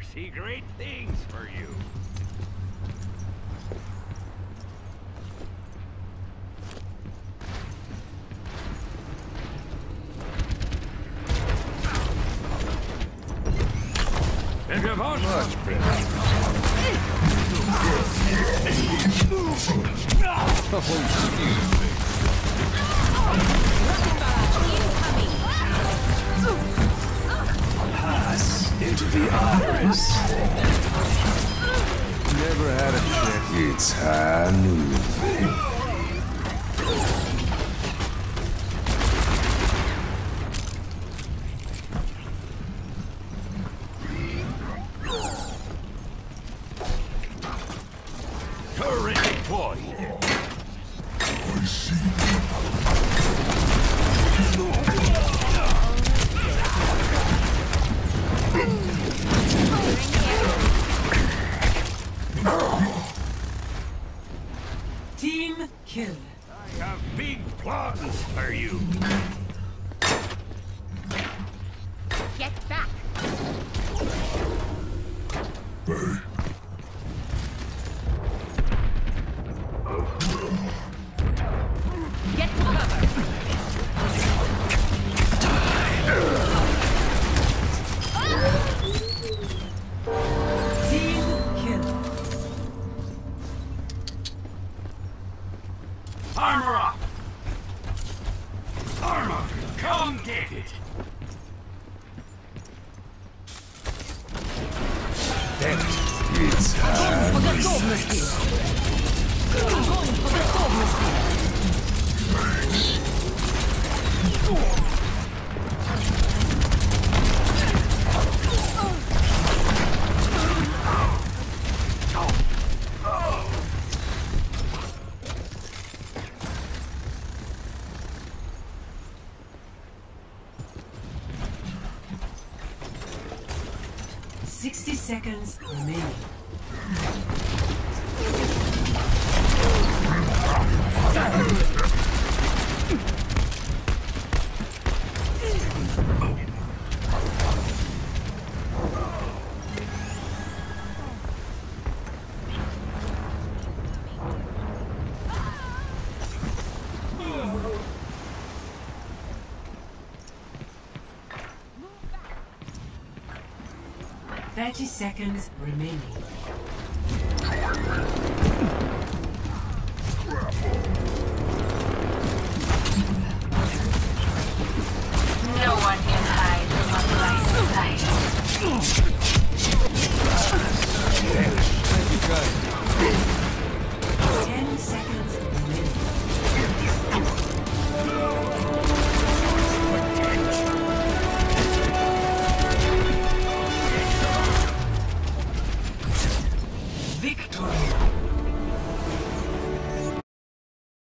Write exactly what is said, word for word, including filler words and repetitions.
foresee great things for you. Much better. Oh, excuse me. Pass into the iris. Never had a chance. It's high noon. Team kill. I have big plans for you. Get back. Get to cover. Team kill. Armor up! Armor, come get it! Damn it. It's high По готовности. Огонь по готовности. Sixty seconds remaining. Thirty seconds remaining. No one can hide from my sight. Ten seconds remaining. Victory.